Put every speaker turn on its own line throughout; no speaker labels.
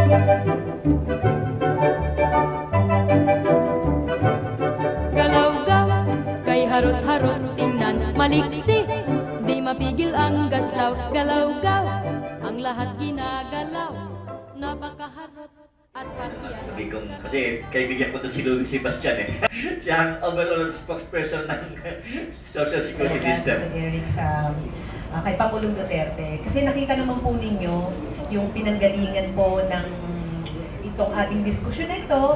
Galaw-gaw, kay harot-harot tingnan, maliksi, di mapigil ang gaslaw. Galaw-gaw, ang lahat ginagalaw, napakaharot at pakyan.
Sabi kong, kasi kaibigan ko to si Louis Sebastian eh. Siya ang overall spokesperson ng Social Security System.
Eric, sa kay Pangulong Duterte. Kasi nakita naman po ninyo yung pinanggalingan po ng itong ating diskusyon na ito.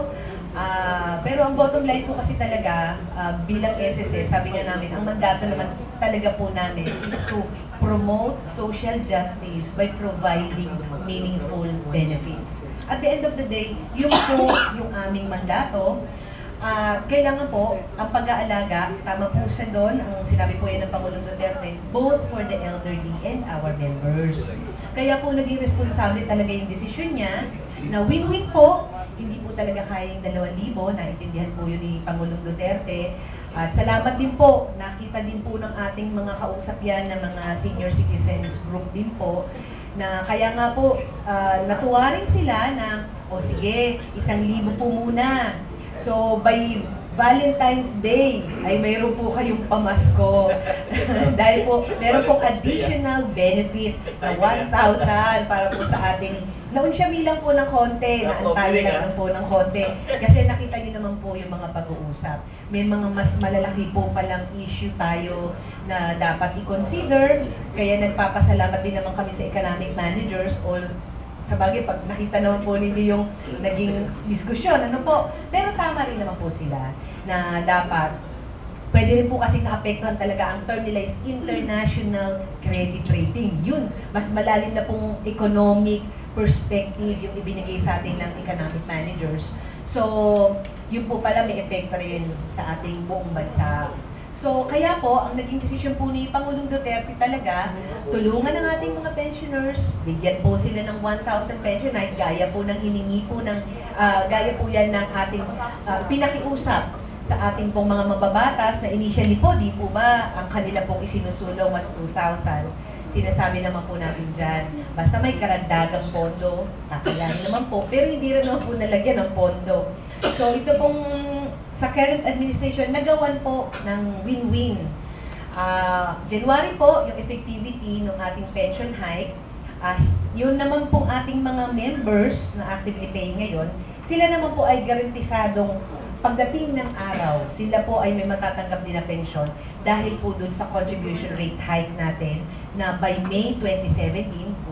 Pero ang bottom line po kasi talaga, bilang SSS, sabi nga namin, ang mandato naman talaga po namin is to promote social justice by providing meaningful benefits. At the end of the day, yun po yung aming mandato. Kailangan po, ang pag-aalaga, tama po siya doon, ang sinabi po yan ng Pangulong Duterte, both for the elderly and our members. Kaya po naging responsable talaga yung desisyon niya, na win-win po, hindi po talaga kayang 2,000, naintindihan po yun ni Pangulong Duterte. At salamat din po, nakita din po ng ating mga kausap yan, ng mga senior citizens group din po, na kaya nga po, natuwa rin sila na, o sige, 1,000 po muna. So, by Valentine's Day, ay mayroon po kayong pamasko. Dahil po, meron pong additional benefit na 1,000 para po sa ating, naunsyami lang po ng konti, naantay lang po ng konti. Kasi nakita niyo naman po yung mga pag-uusap. May mga mas malalaki po palang issue tayo na dapat i-consider. Kaya nagpapasalamat din naman kami sa economic managers, sa bagay, pag nakita naman po ninyo yung naging diskusyon, ano po, pero tama rin naman po sila na dapat, pwede rin po kasi naapektuhan talaga ang term nila is international credit rating. Yun, mas malalim na pong economic perspective yung ibinigay sa atin ng economic managers. So, yun po pala may epekto rin sa ating buong bansa. So, kaya po, ang naging desisyon po ni Pangulong Duterte talaga, tulungan ang ating mga pensioners, bigyan po sila ng 1,000 pension night, gaya po ng hiningi po ng, gaya po yan ng ating pinakiusap sa ating pong mga mababatas na initially po, di po ba, ang kanila pong isinusulong was 2,000. Sinasabi naman po natin dyan, basta may karagdagang pondo, kakayanin naman po, pero hindi rin naman po nalagyan ng pondo. So, ito pong sa current administration, nagawan po ng win-win. January po, yung effectivity ng ating pension hike, yun naman pong ating mga members na actively paying ngayon, sila naman po ay garantisadong pagdating ng araw, sila po ay may matatanggap din na pensyon dahil po dun sa contribution rate hike natin na by May 2017, 1.5%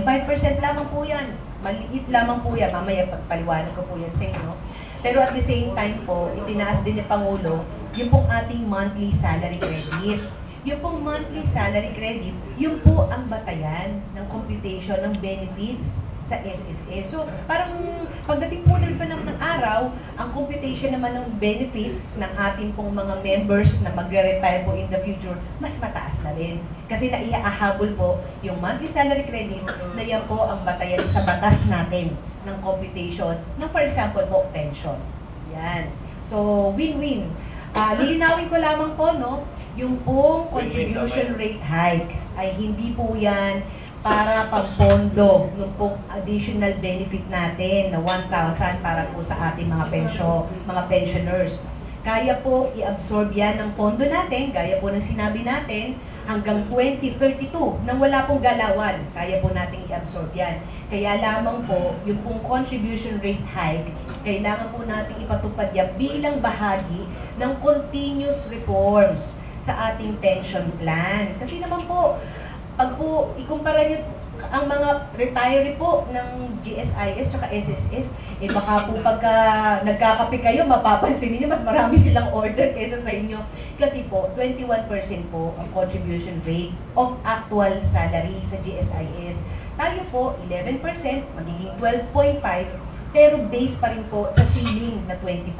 lamang po yan. Maliit lamang po yan. Mamaya pagpaliwanag ko po yan sa inyo. Pero at the same time po, itinaas din ni Pangulo yung pong ating monthly salary credit. Yung pong monthly salary credit, yung po ang batayan ng computation ng benefits sa SSS. So, parang pagdating po rin pa ng araw, ang computation naman ng benefits ng ating pong mga members na magre-retire po in the future, mas mataas na rin. Kasi naiahabol po yung monthly salary credit na yan po ang batayan sa batas natin ng computation ng, for example po, pension. Yan. So, win-win. Lilinawin ko lamang po, no, yung pong contribution rate hike ay hindi po yan para pagpondo yung pong additional benefit natin na 1,000 para po sa ating mga pensioners. Kaya po i-absorb yan ng pondo natin, gaya po ng sinabi natin, hanggang 2032 nang wala pong galawan. Kaya po natin i-absorb yan. Kaya lamang po, yung pong contribution rate hike, kailangan po natin ipatupad yan bilang bahagi ng continuous reforms sa ating pension plan. Kasi naman po, pag po ikumpara nyo ang mga retiree po ng GSIS at SSS, baka po pagka nagkakape kayo, mapapansin niyo mas marami silang order kaysa sa inyo. Kasi po, 21% po ang contribution rate of actual salary sa GSIS. Tayo po, 11%, magiging 12.5%, pero base pa rin po sa ceiling na 20,000.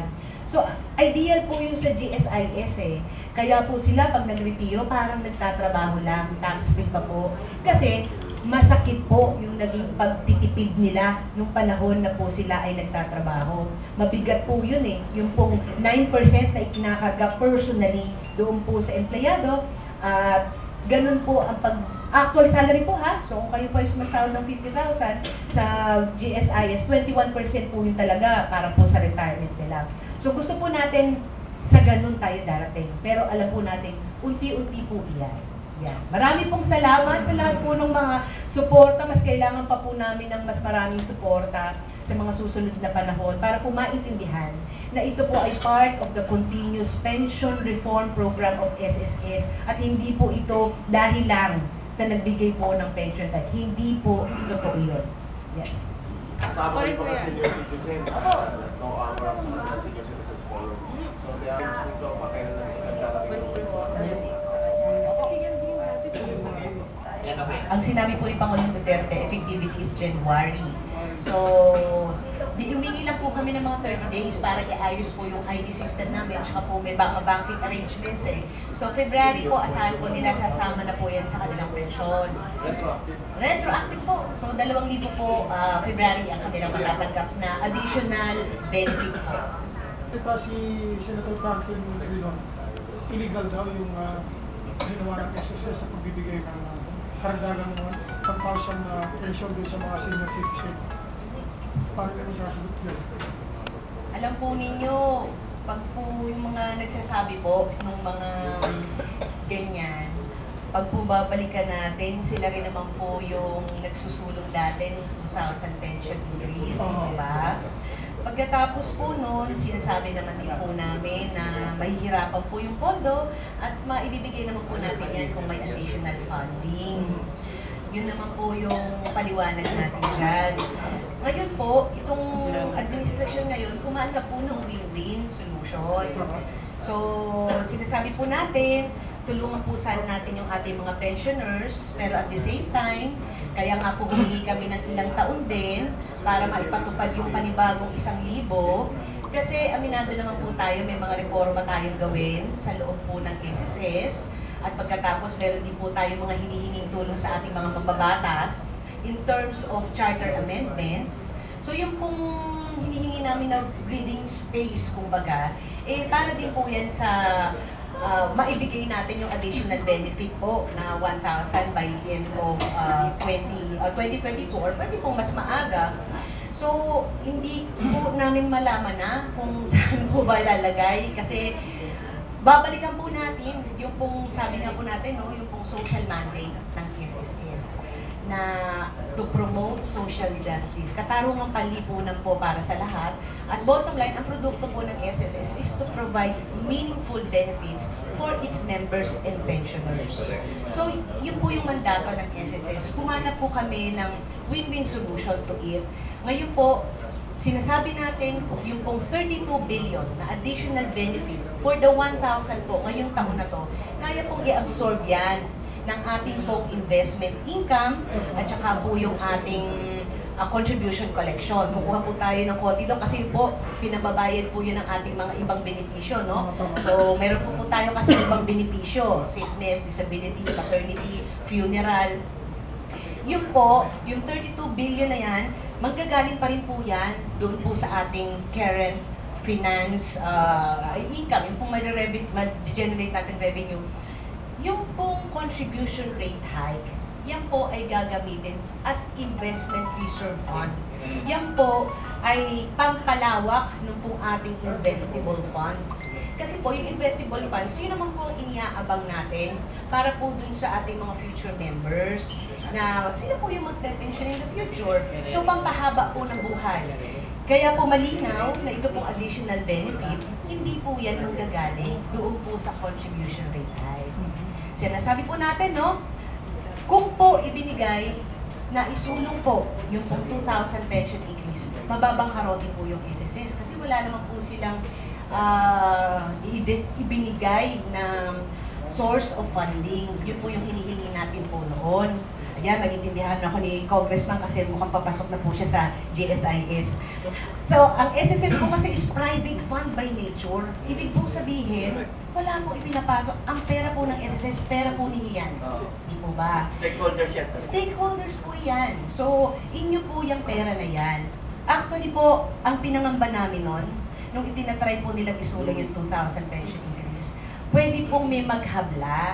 So, ideal po yung sa GSIS eh. Kaya po sila pag nag-retiro, parang nagtatrabaho lang, tax-free pa po. Kasi masakit po yung naging pagtitipid nila nung panahon na po sila ay nagtatrabaho. Mabigat po yun eh. Yung pong 9% na ikinakarga personally doon po sa empleyado, ganun po ang Actual salary po ha. So kung kayo po is masahod ng 50,000 sa GSIS, 21% po yun talaga para po sa retirement nila. So gusto po natin sa ganun tayo darating. Pero alam po natin, unti-unti po iyan. Yan. Marami pong salamat sa lahat po ng mga suporta. Mas kailangan pa po namin ng mas maraming suporta sa mga susunod na panahon para po maintindihan na ito po ay part of the continuous pension reform program of SSS at hindi po ito dahil lang sa nagbigay po ng pension type. Hindi po ito po yun. Yan.
Kasama rin po ng senior citizen. No hour of senior citizens forum. So they are using to pakailan na sila talagang
Ang sinabi po ni Pangulong Duterte, effectivity is January. So, humingi lang po kami ng mga 30 days para i-ayos po yung ID system namin. Tsaka po may mga banking arrangements eh. So, February po, asahan po nila sasama na po yan sa kanilang pensyon. Retroactive po. So, 2,000 po, February ang kanilang matatanggap na additional benefit po.
Ito si Senator Franklin Drilon, illegal daw yung ginawa ng SSS sa pagbibigay ng karagdagang 1,000 na pension doon sa mga senior citizen. Paano kayo sasagot yun?
Alam po ninyo, pag po yung mga nagsasabi po ng mga ganyan, pag po babalikan natin, sila rin naman po yung nagsusulong dati ng 2,000 pension increase, di ba? Pagkatapos po noon, sinasabi naman din po namin na mahihirapan po yung pondo at maibibigay naman po natin yan kung may additional funding. Yun naman po yung paliwanag natin dyan. Ngayon po, itong administrasyon ngayon, kumahanap po ng win-win solution. So, sinasabi po natin, tulungan po sana natin yung ating mga pensioners, pero at the same time, kaya nga po humingi kami ng ilang taon din para maipatupad yung panibagong 1,000. Kasi aminado naman po tayo, may mga reforma tayong gawin sa loob po ng SSS. At pagkatapos, meron din po tayo mga hinihinging tulong sa ating mga mambabatas in terms of charter amendments. So yung pong hinihingi namin na breathing space, kumbaga, para din po yan sa maibigay natin yung additional benefit po na 1,000 by the end of 2022 or pwede pong mas maaga. So, hindi po namin malaman na kung saan po ba lalagay kasi babalikan po natin yung pong sabi nga po natin, no, yung pong social mandate ng SSS na to promote social justice. Katarungang panlipunan po para sa lahat. At bottom line, ang produkto po ng SSS is to provide meaningful benefits for its members and pensioners. So, yun po yung mandato ng SSS. Kumanap po kami ng win-win solution to it. Ngayon po, sinasabi natin yung pong 32 billion na additional benefit for the 1,000 po ngayong taon na to, kaya pong i-absorb yan ng ating pong investment income at saka po yung ating contribution collection. Kukuha po tayo ng konti doon kasi po pinababayad po yun ng ating mga ibang benepisyo, no? So, meron po tayo kasi ibang benepisyo, sickness, disability, maternity, funeral. Yun po, yung 32 billion na yan, manggagaling pa rin po yan doon po sa ating current finance income, yung pong ma-generate natin revenue. Yung pong contribution rate hike, yan po ay gagamitin as investment reserve fund. Yan po ay pampalawak ng pong ating investable funds. Kasi po, yung investable funds, yun naman po ang iniaabang natin para po dun sa ating mga future members na sila po yung magpe-pension in the future. So, pampahaba po ng buhay. Kaya po malinaw na ito pong additional benefit, hindi po yan manggagaling doon po sa contribution rate hike. Sinasabi po natin, no, kung po ibinigay na isulong po yung 2,000 pension increase, mababang karote po yung SSS kasi wala naman po silang ibinigay na source of funding. Yun po yung hinihingi natin po noon. Ayan, nag-intindihan ako ni Congressman kasi mukhang papasok na po siya sa GSIS. So, ang SSS po kasi is private fund by nature. Ibig pong sabihin, wala po ipinapasok. Ang pera po ng SSS, pera po ninyo yan. Di po ba?
Stakeholders yan.
Stakeholders po yan. So, inyo po yung pera na yan. Actually po, ang pinangamba namin nun, nung itinatry po nilang isulong yung 2,000 pension increase, pwede pong may maghabla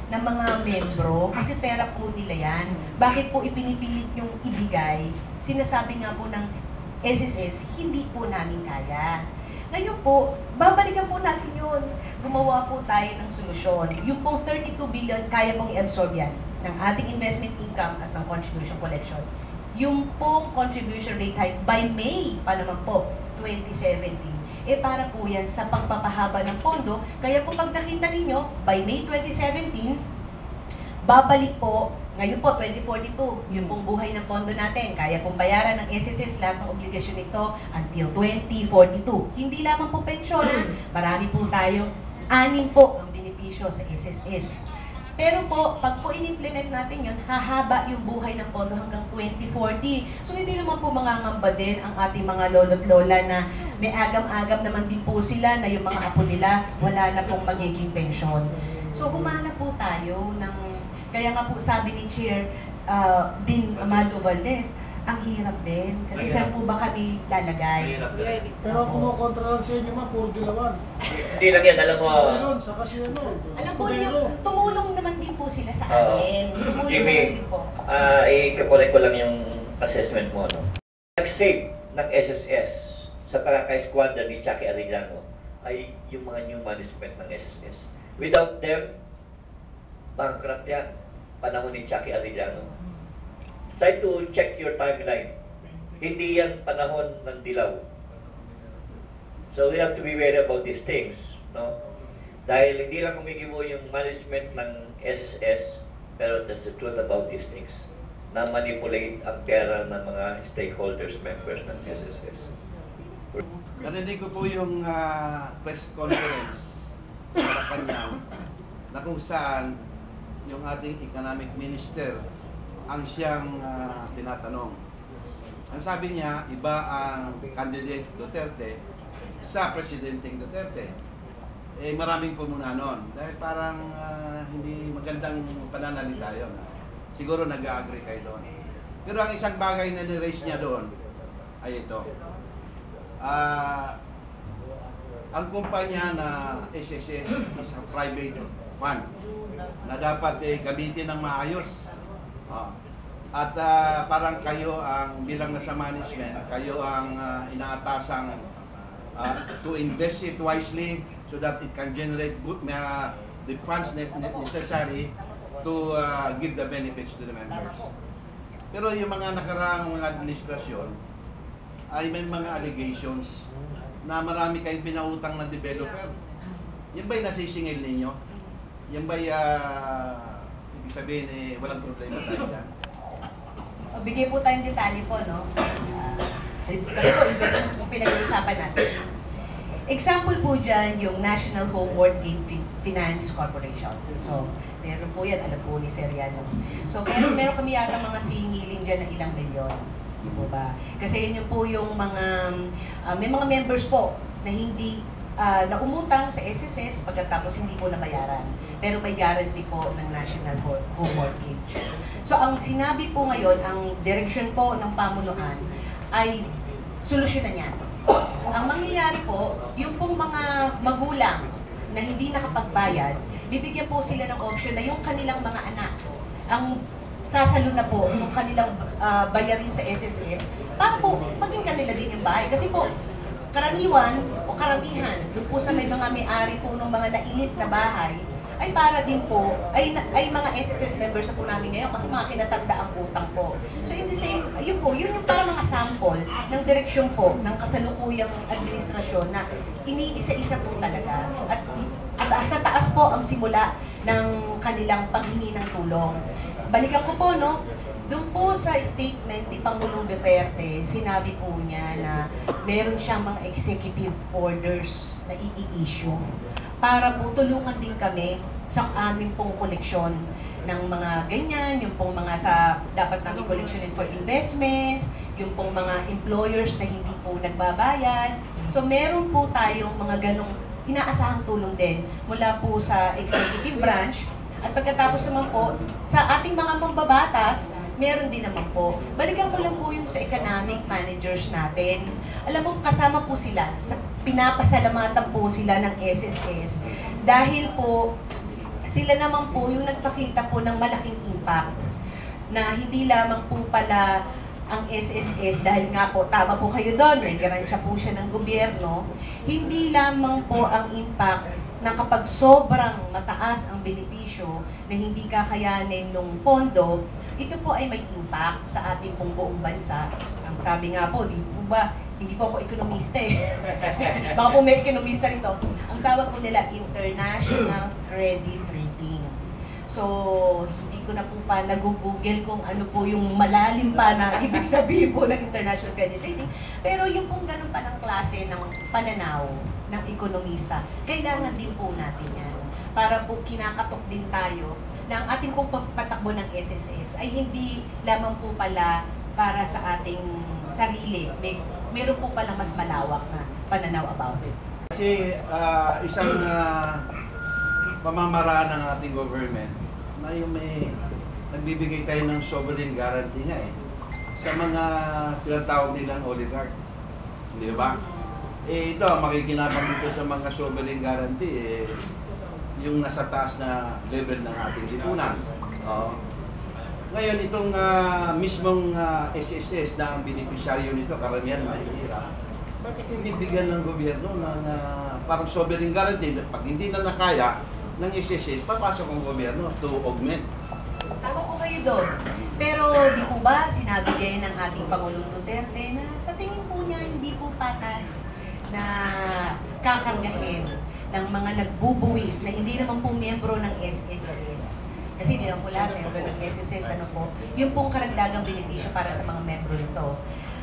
ng mga membro, kasi pera po nila yan. Bakit po ipinipilit yung ibigay? Sinasabi nga po ng SSS, hindi po namin kaya. Ngayon po, babalikan po natin yun. Gumawa po tayo ng solusyon. Yung pong 32 billion, kaya pong i-absorb yan ng ating investment income at ng contribution collection. Yung pong contribution rate hike by May pa naman po, 2017. Para po yan sa pagpapahaba ng pondo. Kaya po pag nakita ninyo, by May 2017, babalik po, ngayon po, 2042, yung pong buhay ng pondo natin. Kaya pong bayaran ng SSS lahat ng obligasyon nito until 2042. Hindi lamang po pensyon, marami po tayo. 6 po ang benepisyo sa SSS. Pero po, pag po in-implement natin yun, hahaba yung buhay ng pondo hanggang 2040. So, hindi naman po mangangamba din ang ating mga lolo't lola na may agam-agam naman din po sila na yung mga apo nila, wala na pong magiging pensyon. So, humana po tayo ng, kaya nga po sabi ni Chair Dean Amado Valdez, ang hirap din. Kasi saan po ba kami lalagay?
Pero kumukontra lang sa inyo, ma, puro dilawan.
Hindi lang yan, alam mo.
Dilawan, saka si ano.
Alam po niyo, tumulong naman din po sila sa amin. Tumulong
Jimmy,
naman din po.
i-correct ko lang yung assessment mo, no? Nag-save ng SSS sa pagkaka-squadron ni Chucky Arellano ay yung mga new management ng SSS. Without them, bankrupt yan. Panahon ni Chucky Arellano. Try to check your timeline. Hindi yan panahon ng dilaw. So we have to be aware about these things, no? Dahil hindi lang kumikibo yung management ng SSS, pero that's the truth about these things. Na manipulate ang pera ng mga stakeholders, members ng SSS.
Narinig ko po yung press conference sa Malacanang na kung saan yung ating economic minister ang siyang tinatanong. Ang sabi niya, iba ang candidate Duterte sa Presidenteng Duterte. Maraming pumuna nun. Dahil parang hindi magandang pananalita yun. Siguro nag-agree kayo doon. Pero ang isang bagay na ni-raise niya doon ay ito. Ang kumpanya na SSS is a private fund na dapat gamitin ng maayos. At parang kayo ang bilang nasa management, kayo ang inaatasang to invest it wisely so that it can generate good, the funds necessary to give the benefits to the members. Pero yung mga nakaraang mga administrasyon ay may mga allegations na marami kayong pinautang na developer. Yan ba'y nasisingil ninyo? Yan ba'y ibig sabihin walang problema tayo dyan?
Bigay po tayong detalye po, no? Kasi po, investments po pinag-uusapan natin. Example po dyan, yung National Home Mortgage Finance Corporation. So, meron po yan, alam po ni Seriano. So, meron kami yata mga singiling dyan na ilang milyon. Di po ba? Kasi yun yung po yung mga, may mga members po na hindi na umutang sa SSS pagkatapos hindi po nabayaran. Pero may guarantee po ng National Home Mortgage. So ang sinabi po ngayon, ang direksyon po ng pamunuan ay solusyonan yan. Ang mangyayari po, yung pong mga magulang na hindi nakapagbayad, bibigyan po sila ng option na yung kanilang mga anak ang sasalo na po ng kanilang bayarin sa SSS para po maging kanila din yung bahay. Kasi po, karaniwan o karamihan, doon po sa may mga may-ari po ng mga nainit na bahay, ay para din po, ay mga SSS members na po namin ngayon kasi mga kinatanda ang utang po. So in the same, yun po, yun yung para mga sample ng direksyon po ng kasalukuyang administrasyon na iniisa-isa po talaga. At sa taas po ang simula ng kanilang paghingi ng tulong. Balikan ko po, no? Doon po sa statement ni Pangulong Duterte, sinabi po niya na meron siyang mga executive orders na i-issue para po tulungan din kami sa aming pong koleksyon ng mga ganyan, yung pong mga dapat namin koleksyonin for investments, yung pong mga employers na hindi po nagbabayad. So meron po tayong mga ganong inaasahang tulong din mula po sa executive branch. At pagkatapos naman po, sa ating mga mambabatas, meron din naman po. Balikan ko lang po yung sa economic managers natin. Alam mo, kasama po sila, pinapasalamatan po sila ng SSS dahil po sila naman po yung nagpakita po ng malaking impact na hindi lamang po pala ang SSS, dahil nga po, tama po kayo doon, regaransya po siya ng gobyerno, hindi lamang po ang impact na kapag sobrang mataas ang benepisyo na hindi kakayanin ng pondo, ito po ay may impact sa ating pong buong bansa. Ang sabi nga po, di po ba, hindi po ako ekonomista eh. Baka po may ekonomista rito. Ang tawag po nila, International Credit Rating. So, hindi ko na po pa nag-google kung ano po yung malalim pa na ibig sabihin po ng International Credit Rating. Pero yung pong ganun pa ng klase ng pananaw ng ekonomista, kailangan din po natin yan. Para po kinakatok din tayo na ang ating pong pagpatakbo ng SSS ay hindi lamang po pala para sa ating sarili. Meron po pala mas malawak na pananaw about it.
Kasi isang pamamaraan ng ating government na yung may nagbibigay tayo ng sovereign guarantee nga sa mga tinatawag nilang oligarch. Di ba? Ito, makikinabang dito sa mga sovereign guarantee, yung nasa taas na level ng ating lipunan. Ngayon, itong mismong SSS na ang beneficiaryo nito, karamihan mahihirap, bakit hindi bigyan ng gobyerno ng parang sovereign guarantee? Pag hindi na nakaya ng SSS, papasok ang gobyerno to augment.
Tama po kayo doon. Pero di po ba sinabi kayo ng ating Pangulong Duterte na sa tingin po niya hindi po patas na kakargahin ng mga nagbubuwis na hindi naman po miyembro ng SSS. Kasi hindi naman po lahat miyembro ng SSS, ano po, yung pong karagdagang benepisyo para sa mga miyembro nito.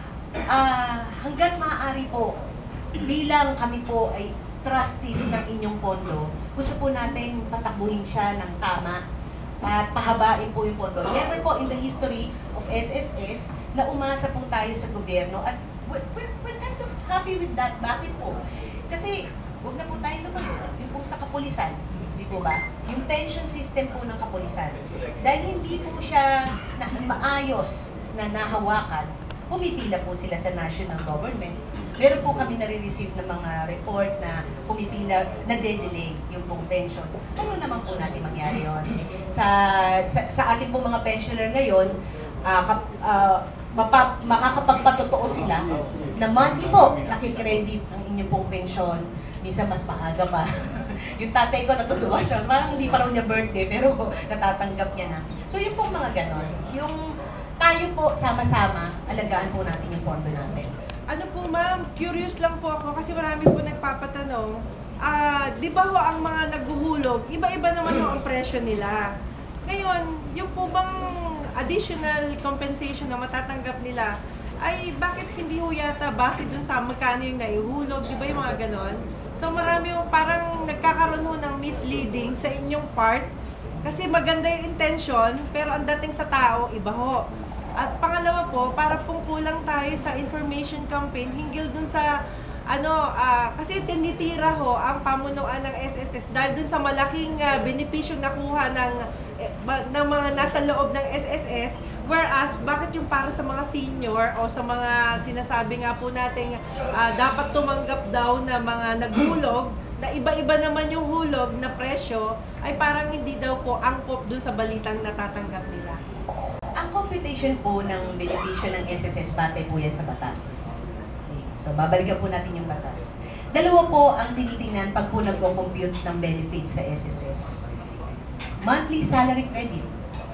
Hanggat maaari po, bilang kami po ay trustees ng inyong pondo, gusto po natin patakbuhin siya ng tama at pahabain po yung pondo. Never po in the history of SSS na umasa po tayo sa gobyerno at we're kind of happy with that. Bakit po? Kasi huwag na po tayo lumayo. Yung po sa kapulisan, di po ba? Yung pension system po ng kapulisan. Dahil hindi po siya maayos na nahawakan, pumipila po sila sa national government. Meron po kami nare-receive ng mga report na pumipila, nade-delay yung pong pension. Ano naman po natin mangyari yun? Sa ating pong mga pensioner ngayon, makakapagpatotoo sila na monthly po nakikredit ang inyong pong pension. Minsan mas maaga pa. Yung tatay ko natutuwa siya. Parang hindi pa raw niya birthday, pero natatanggap niya na. So yung pong mga ganon, yung tayo po sama-sama, alagaan po natin yung pondo natin.
Ano po ma'am, curious lang po ako kasi marami po nagpapatanong. Di ba ho ang mga naghuhulog, iba-iba naman ho ang presyo nila. Ngayon, yung po bang additional compensation na matatanggap nila, ay bakit hindi ho yata base dun sa magkano yung naihulog, di ba yung mga ganon? So marami ho parang nagkakaroon ho ng misleading sa inyong part kasi maganda yung intention pero ang dating sa tao, iba ho. At pangalawa po, para pong kulang tayo sa information campaign hinggil dun sa kasi tinitira ho ang pamunuan ng SSS dahil dun sa malaking benepisyo nakuha ng mga nasa loob ng SSS, whereas bakit yung para sa mga senior o sa mga sinasabi nga po natin dapat tumanggap daw na mga naghulog na iba-iba naman yung hulog na presyo ay parang hindi daw po angkop dun sa balitang natatanggap nila.
Ang computation po ng benepisyo ng SSS, batay po yan sa batas. Okay. So, babalikan po natin yung batas. Dalawa po ang tinitingnan pag po nagko-compute ng benefits sa SSS. Monthly salary credit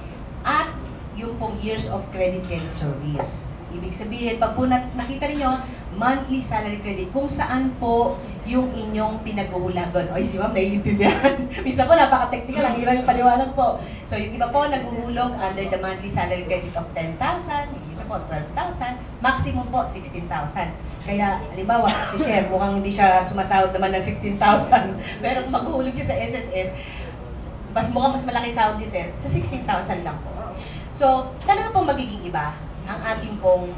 at yung pong years of credit service. Ibig sabihin, pag po nakita niyo monthly salary credit, kung saan po yung inyong pinaghuhulagan. Oy, si ma'am, naiintindihan. Minsan po, napaka-technical, ang hirap yung paliwanag po. So, yung iba po, naghuhulog under the monthly salary credit of 10,000, yung isa po, 12,000, maximum po, 16,000. Kaya, halimbawa, si Sir, mukhang hindi siya sumasahod naman ng 16,000. Pero kung maghuhulog siya sa SSS, mukhang mas malaki sahod ni Sir, sa 16,000 lang po. So, talaga pong magiging iba ang ating pong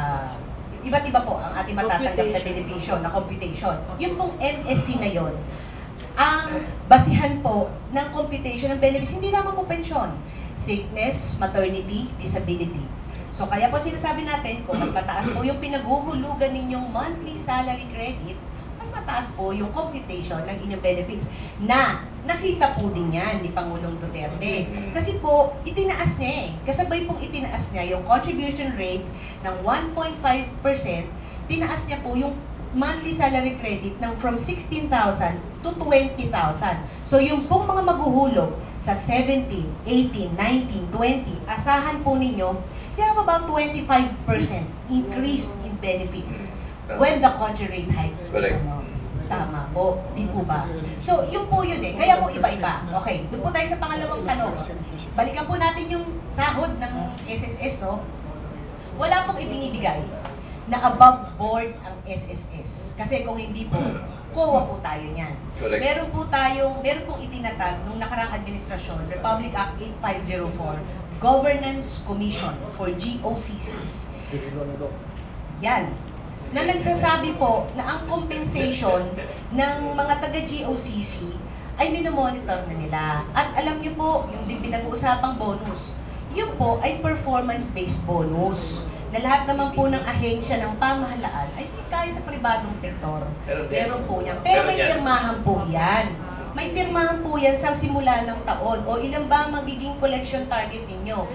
iba't iba po ang ating matatanggap na benepisyo, na computation. Yung pong MSC na yon, ang basihan po ng computation ng benefits, hindi lamang po pensyon, sickness, maternity, disability. So kaya po sinasabi natin, kung mas mataas po yung pinaghuhulugan ninyong monthly salary credit, mas mataas po yung computation ng inyong benefits na nakita po din yan ni Pangulong Duterte. Kasi po, itinaas niya Kasabay pong itinaas niya yung contribution rate ng 1.5%, tinaas niya po yung monthly salary credit ng from 16,000 to 20,000. So yung pong mga maghuhulog sa 17, 18, 19, 20, asahan po ninyo, you have about 25% increase in benefits when the country rate hike.
Correct.
Tama po, di po ba? So, yun po yun Kaya po iba-iba. Okay, doon po tayo sa pangalawang tanong. Balikan po natin yung sahod ng SSS, no? Wala pong ibinibigay na above board ang SSS. Kasi kung hindi po, kuha po tayo niyan.
Correct.
Meron pong itinatag nung nakarang administrasyon, Republic Act 8504, Governance Commission for GOCCs. Yan. Na nagsasabi po na ang compensation ng mga taga-GOCC ay minomonitor na nila. At alam niyo po, yung din pinag-uusapang bonus, yun po ay performance-based bonus na lahat naman po ng ahensya ng pamahalaan ay kahit sa pribadong sektor. Meron po yan. Pero may pirmahan po yan. May pirmahan po yan sa simula ng taon. O ilan ba ang magiging collection target ninyo?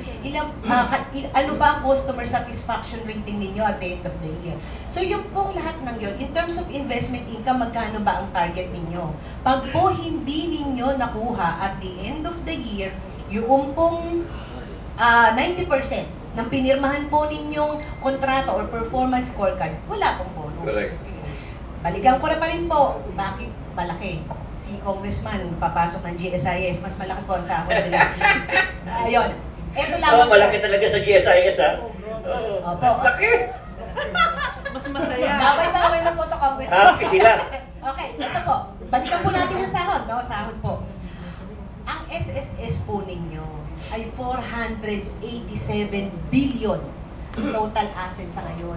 Ano ba ang customer satisfaction rating ninyo at the end of the year? So yung pong lahat ng yun, in terms of investment income, magkano ba ang target ninyo? Pag po hindi ninyo nakuha at the end of the year, yung pong 90% ng pinirmahan po ninyong kontrata or performance scorecard, wala pong bonus.
Correct.
Balikan ko na pa rin po, bakit malaki? Si Congressman, papasok ng GSIS, mas malaki po sa ako nila. Ayun. Ito lang.
Malaki talaga sa GSIS, ha?
Opo.
Laki!
Mas masaya.
Damay-damay na po ito, Congressman.
Happy sila.
Okay, ito po. Balikan po natin yung sahod, no? Sahod po. Ang SSS po ninyo ay 487 billion total assets sa ngayon.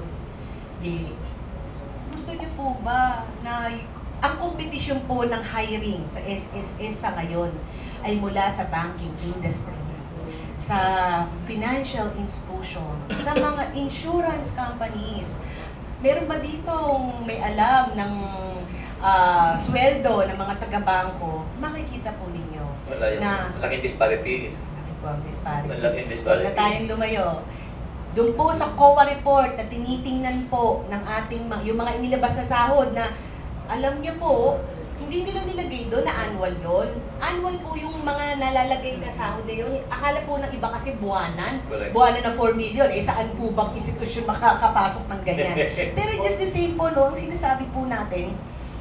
Gusto niyo po ba na ang competition po ng hiring sa SSS sa ngayon ay mula sa banking industry, sa financial institution, sa mga insurance companies? Meron ba ditong may alam ng sweldo ng mga taga-bangko? Makikita po ninyo
Wala yun.
na
Malaking disparity.
Huwag
Malaking disparity.
na tayong lumayo. Doon po sa COA report na tinitingnan po ng ating yung mga inilabas na sahod na alam niyo po, hindi nila nilagay doon na annual yon. Annual po yung mga nalalagay na sahod na yun. Akala po ng iba kasi buwanan.
Correct.
Buwanan na 4 million. Saan po bang institusyon makakapasok ng ganyan? Pero just the same po, no, ang sinasabi po natin,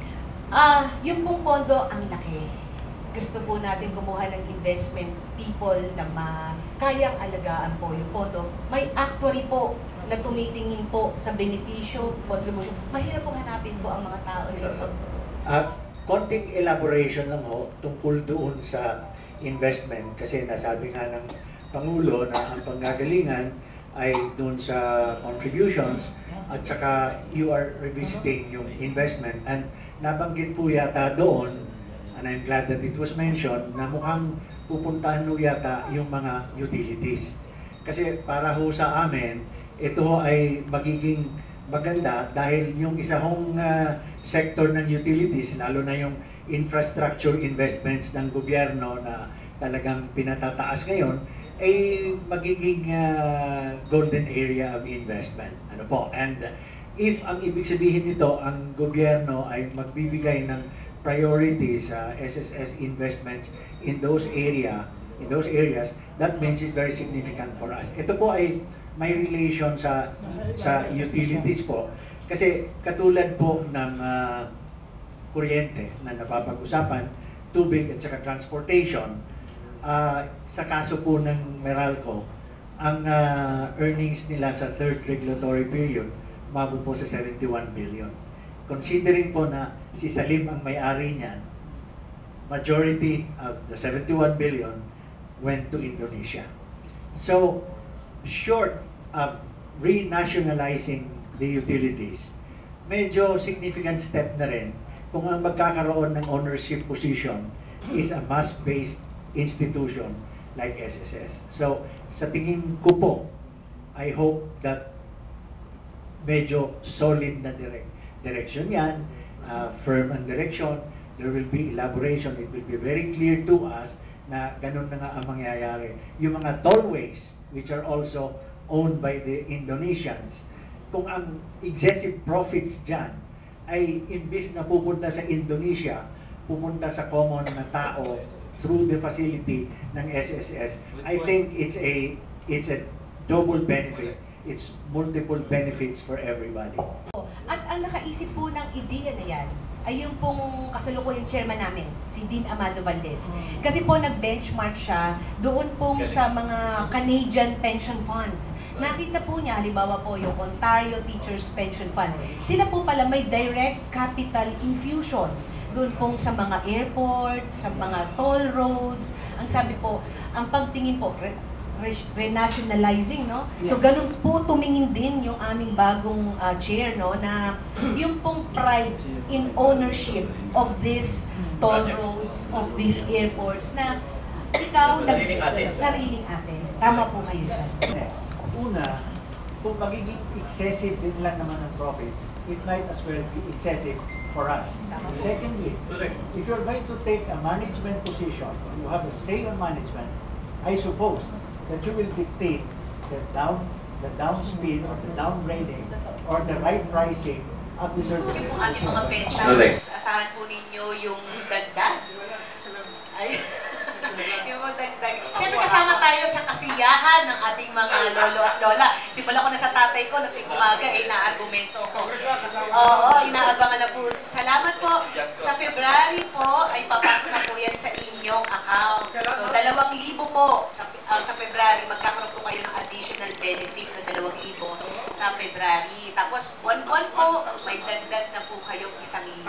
yung pong pondo ang laki. Gusto po natin kumuha ng investment people na kayang alagaan po yung pondo. May actuary po na tumitingin po sa benepisyo, contribution. Mahirap po hanapin po ang mga tao na ito.
Konting elaboration lang tungkol doon sa investment kasi nasabi nga ng Pangulo na ang panggagalingan ay doon sa contributions at saka you are revisiting yung investment and nabanggit po yata doon and I'm glad that it was mentioned na mukhang pupuntahan no yata yung mga utilities kasi para ho sa amin ito ay magiging maganda dahil yung isa hong sector ng utilities, lalo na yung infrastructure investments ng gobyerno na talagang pinatataas ngayon, ay magiging golden area of investment. Ano po? And if ang ibig sabihin nito, ang gobyerno ay magbibigay ng priority sa SSS investments in those areas, that means it's very significant for us. Ito po ay may relation sa utilities po. Kasi katulad po ng kuryente na napapag-usapan, tubig at saka transportation, sa kaso po ng Meralco, ang earnings nila sa third regulatory period, umabot po sa 71 billion. Considering po na si Salim ang may-ari niyan, majority of the 71 billion went to Indonesia. So, short of renationalizing the utilities, medyo significant step na rin kung ang magkakaroon ng ownership position is a mass-based institution like SSS. So, sa tingin ko po, I hope that medyo solid na direction yan firm ang direction, there will be elaboration, it will be very clear to us na ganun na nga ang mangyayari. Yung mga tollways, which are also owned by the Indonesians, kung ang excessive profits dyan ay imbis na pupunta sa Indonesia, pumunta sa common na tao through the facility ng SSS, I think it's a double benefit. It's multiple benefits for everybody.
At ang nakaisip po ng ideya na yan ay yung pong kasalukuyang chairman namin, si Dean Amado Valdez. Kasi po nag-benchmark siya doon pong sa mga Canadian pension funds. Nakita po niya, halimbawa po yung Ontario Teachers Pension Fund. Sila po pala may direct capital infusion doon pong sa mga airport, sa mga toll roads. Ang sabi po, ang pagtingin po, renationalizing, no? So, ganun po tumingin din yung aming bagong chair, no? Na yung pong pride in ownership of these toll roads, of these airports, na ikaw, sariling atin. Tama po kayo dyan.
Una, kung magiging excessive din lang naman ang profits, it might as well be excessive for us. Secondly, if you're going to take a management position, you have a say on management, I suppose that you will dictate the downspeed or the downgrading or the right pricing of the services.
Yung ating mga pensions, asahan po ninyo yung dagdag. Ay, yung dagdag. Siyempre kasama tayo sa kasiyahan ng ating mga lolo at lola. Simula ko na sa tatay ko, nung umaga, inaargumento ko. Oo, inaabangan na po. Salamat po. Sa February po, ay papasok na po yan sa inyong account. So, 2,000 po sa February. Magkakaroon po kayo ng additional benefit na 2,000 sa February. Tapos, buwan-buwan po, may dagdag na po kayong 1,000.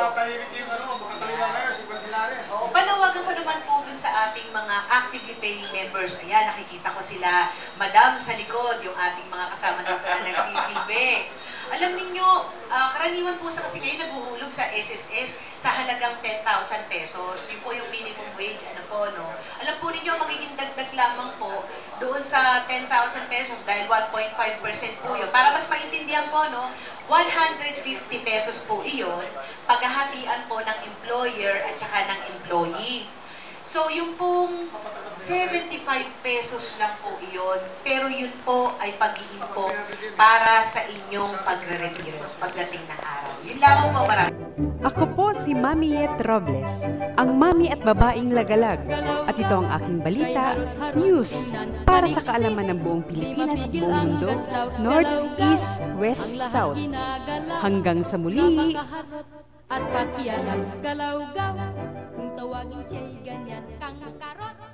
Oo, panawagan ko naman po dun sa ating mga actively paying members. Ayan, nakikita ko sila, madam sa likod, yung ating mga kasama dito na nagsisilbi. Alam ninyo, karaniwan po sa kasi kayo naguhulog sa SSS sa halagang 10,000 pesos. Yun po yung minimum wage, ano po, no? Alam po ninyo, magiging dagdag lamang po doon sa 10,000 pesos dahil 1.5% po yun. Para mas maintindihan po, no? 150 pesos po iyon, paghahatian po ng employer at saka ng employee. So, yung pong 75 pesos lang po iyon, pero yun po ay pag-iimpok para sa inyong pagre-retiro pagdating ng araw. Yun lamang po, maraming.
Ako po si Mami Yet Robles, ang mami at babaeng lagalag. At ito ang aking balita, news, para sa kaalaman ng buong Pilipinas at buong mundo, North, East, West, South. Hanggang sa muli!
At pakialam, galaw-gaw, kung tawagin siya'y ganyan, kang karot.